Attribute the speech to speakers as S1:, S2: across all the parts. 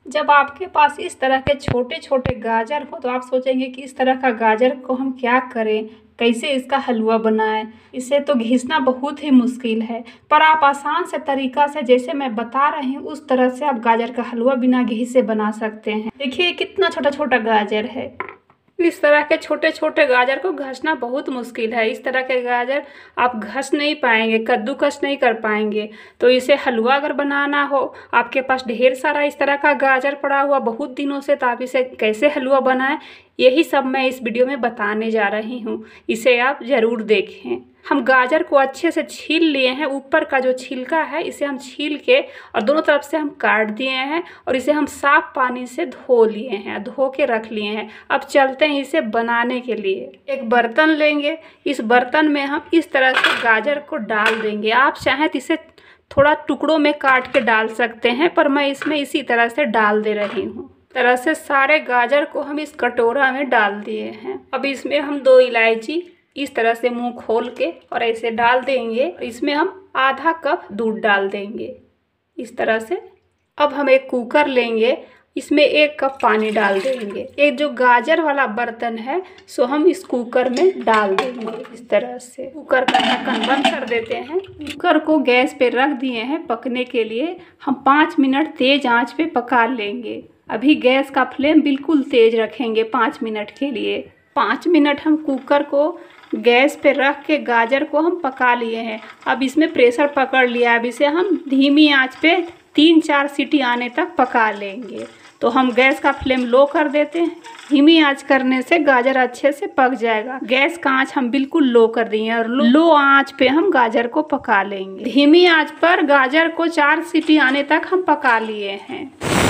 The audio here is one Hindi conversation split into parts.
S1: जब आपके पास इस तरह के छोटे छोटे गाजर हो तो आप सोचेंगे कि इस तरह का गाजर को हम क्या करें, कैसे इसका हलवा बनाएं। इसे तो घिसना बहुत ही मुश्किल है, पर आप आसान से तरीका से जैसे मैं बता रही हूँ उस तरह से आप गाजर का हलवा बिना घी से बना सकते हैं। देखिए कितना छोटा छोटा गाजर है। इस तरह के छोटे छोटे गाजर को घसना बहुत मुश्किल है। इस तरह के गाजर आप घस नहीं पाएंगे, कद्दूकस नहीं कर पाएंगे। तो इसे हलवा अगर बनाना हो, आपके पास ढेर सारा इस तरह का गाजर पड़ा हुआ बहुत दिनों से, तो आप इसे कैसे हलवा बनाएं, यही सब मैं इस वीडियो में बताने जा रही हूँ। इसे आप ज़रूर देखें। हम गाजर को अच्छे से छील लिए हैं, ऊपर का जो छिलका है इसे हम छील के और दोनों तरफ से हम काट दिए हैं और इसे हम साफ पानी से धो लिए हैं, धो के रख लिए हैं। अब चलते हैं इसे बनाने के लिए। एक बर्तन लेंगे, इस बर्तन में हम इस तरह से गाजर को डाल देंगे। आप चाहें तो इसे थोड़ा टुकड़ों में काट के डाल सकते हैं, पर मैं इसमें इसी तरह से डाल दे रही हूँ। तरह से सारे गाजर को हम इस कटोरा में डाल दिए हैं। अब इसमें हम 2 इलायची इस तरह से मुंह खोल के और ऐसे डाल देंगे। इसमें हम आधा कप दूध डाल देंगे इस तरह से। अब हम एक कुकर लेंगे, इसमें 1 कप पानी डाल देंगे। एक जो गाजर वाला बर्तन है सो हम इस कुकर में डाल देंगे इस तरह से। कुकर का ढक्कन बंद कर देते हैं। कुकर को गैस पे रख दिए हैं पकने के लिए। हम 5 मिनट तेज आंच पे पका लेंगे। अभी गैस का फ्लेम बिल्कुल तेज रखेंगे 5 मिनट के लिए। 5 मिनट हम कुकर को गैस पे रख के गाजर को हम पका लिए हैं। अब इसमें प्रेशर पकड़ लिया। अब इसे हम धीमी आंच पे 3-4 सीटी आने तक पका लेंगे। तो हम गैस का फ्लेम लो कर देते हैं। धीमी आंच करने से गाजर अच्छे से पक जाएगा। गैस का आंच हम बिल्कुल लो कर दिए और लो आंच पे हम गाजर को पका लेंगे। धीमी आंच पर गाजर को 4 सीटी आने तक हम पका लिए हैं।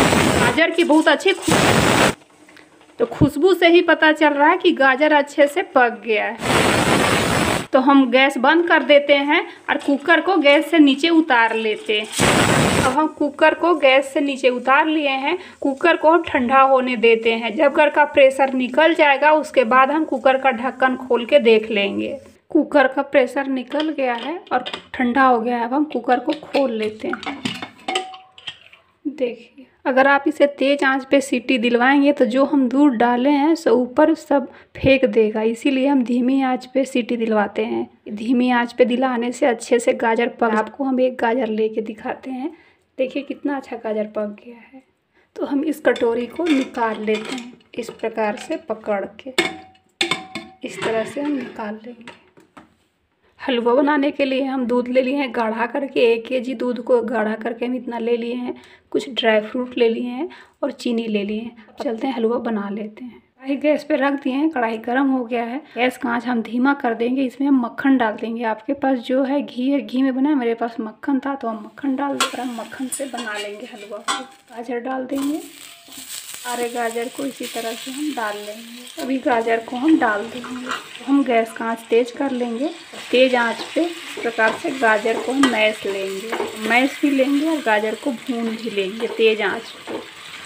S1: गाजर की बहुत अच्छी तो खुशबू से ही पता चल रहा है कि गाजर अच्छे से पक गया है। तो हम गैस बंद कर देते हैं और कुकर को गैस से नीचे उतार लेते हैं। अब हम कुकर को गैस से नीचे उतार लिए हैं। कुकर को हम ठंडा होने देते हैं। जब कुकर का प्रेशर निकल जाएगा उसके बाद हम कुकर का ढक्कन खोल के देख लेंगे। कुकर का प्रेशर निकल गया है और ठंडा हो गया है। अब हम कुकर को खोल लेते हैं। देखिए, अगर आप इसे तेज आंच पे सीटी दिलवाएंगे तो जो हम दूध डाले हैं सो ऊपर सब फेंक देगा। इसीलिए हम धीमी आंच पे सीटी दिलवाते हैं। धीमी आंच पे दिलाने से अच्छे से गाजर पक। आपको हम एक गाजर लेके दिखाते हैं। देखिए कितना अच्छा गाजर पक गया है। तो हम इस कटोरी को निकाल लेते हैं इस प्रकार से पकड़ के। इस तरह से हम निकाल लेंगे। हलवा बनाने के लिए हम दूध ले लिए हैं गाढ़ा करके। 1 केजी दूध को गाढ़ा करके हम इतना ले लिए हैं। कुछ ड्राई फ्रूट ले लिए हैं और चीनी ले लिए हैं। अब चलते हैं हलवा बना लेते हैं। कढ़ाई गैस पे रख दिए हैं। कढ़ाई गर्म हो गया है। गैस का आंच हम धीमा कर देंगे। इसमें हम मक्खन डाल देंगे। आपके पास जो है घी है, घी में बनाए। मेरे पास मक्खन था तो हम मक्खन डाल देंगे। हम मक्खन से बना लेंगे हलवा को। गाजर डाल देंगे। सारे गाजर को इसी तरह से हम डाल लेंगे। अभी गाजर को हम डाल देंगे। हम गैस का आंच तेज कर लेंगे। तेज आंच पे इस प्रकार से गाजर को हम मैश लेंगे। मैश भी लेंगे और गाजर को भून भी लेंगे तेज आंच पे।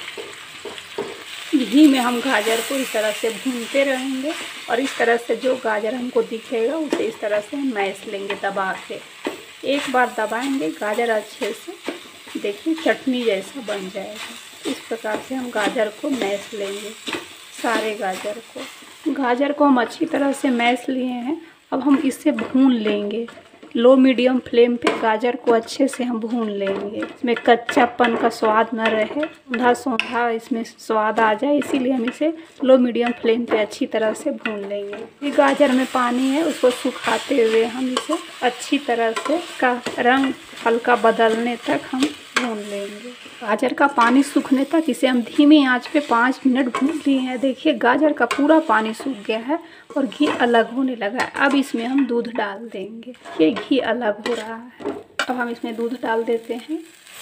S1: घी में हम गाजर को इस तरह से भूनते रहेंगे और इस तरह से जो गाजर हमको दिखेगा उसे इस तरह से हम मैश लेंगे दबा के। एक बार दबाएंगे गाजर अच्छे से देखिए चटनी जैसा बन जाएगा। इस प्रकार से हम गाजर को मैश लेंगे। सारे गाजर को हम अच्छी तरह से मैश लिए हैं। अब हम इसे भून लेंगे। लो मीडियम फ्लेम पे गाजर को अच्छे से हम भून लेंगे। इसमें कच्चापन का स्वाद न रहे, सौंधा सौंधा इसमें स्वाद आ जाए, इसीलिए हम इसे लो मीडियम फ्लेम पे अच्छी तरह से भून लेंगे। ये गाजर में पानी है उसको सुखाते हुए हम इसे अच्छी तरह से का रंग हल्का बदलने तक हम भून लेंगे। गाजर का पानी सूखने तक इसे हम धीमी आंच पे 5 मिनट भून लिए हैं। देखिए गाजर का पूरा पानी सूख गया है और घी अलग होने लगा है। अब इसमें हम दूध डाल देंगे। ये घी अलग हो रहा है। अब हम इसमें दूध डाल देते हैं।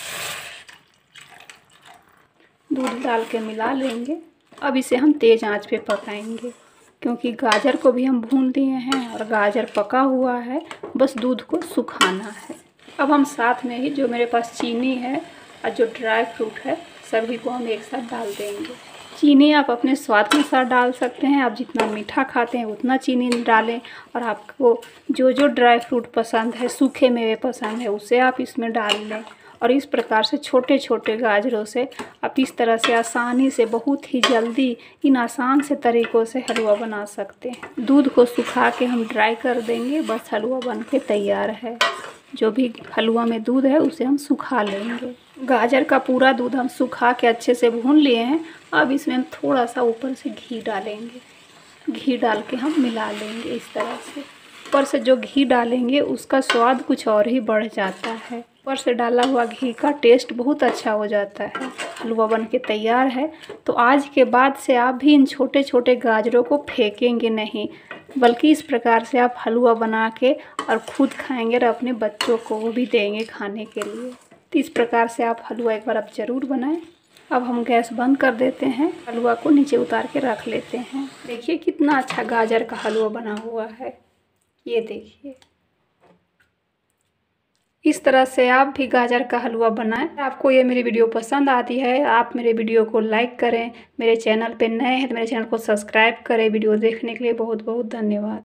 S1: दूध डाल के मिला लेंगे। अब इसे हम तेज आंच पे पकाएंगे क्योंकि गाजर को भी हम भून लिए हैं और गाजर पका हुआ है, बस दूध को सुखाना है। अब हम साथ में ही जो मेरे पास चीनी है और जो ड्राई फ्रूट है सभी को हम एक साथ डाल देंगे। चीनी आप अपने स्वाद के अनुसार डाल सकते हैं। आप जितना मीठा खाते हैं उतना चीनी डालें और आपको जो जो ड्राई फ्रूट पसंद है, सूखे मेवे पसंद है, उसे आप इसमें डाल लें। और इस प्रकार से छोटे छोटे गाजरों से आप इस तरह से आसानी से बहुत ही जल्दी इन आसान से तरीक़ों से हलवा बना सकते हैं। दूध को सुखा के हम ड्राई कर देंगे, बस हलवा बन के तैयार है। जो भी हलवा में दूध है उसे हम सुखा लेंगे। गाजर का पूरा दूध हम सुखा के अच्छे से भून लिए हैं। अब इसमें हम थोड़ा सा ऊपर से घी डालेंगे। घी डाल के हम मिला लेंगे इस तरह से। ऊपर से जो घी डालेंगे उसका स्वाद कुछ और ही बढ़ जाता है। ऊपर से डाला हुआ घी का टेस्ट बहुत अच्छा हो जाता है। हलवा बन के तैयार है। तो आज के बाद से आप भी इन छोटे छोटे गाजरों को फेंकेंगे नहीं, बल्कि इस प्रकार से आप हलवा बना के और खुद खाएंगे और अपने बच्चों को भी देंगे खाने के लिए। तो इस प्रकार से आप हलवा एक बार आप ज़रूर बनाएं। अब हम गैस बंद कर देते हैं, हलवा को नीचे उतार के रख लेते हैं। देखिए कितना अच्छा गाजर का हलवा बना हुआ है, ये देखिए। इस तरह से आप भी गाजर का हलवा बनाएं। आपको ये मेरी वीडियो पसंद आती है, आप मेरे वीडियो को लाइक करें। मेरे चैनल पे नए हैं तो मेरे चैनल को सब्सक्राइब करें। वीडियो देखने के लिए बहुत बहुत धन्यवाद।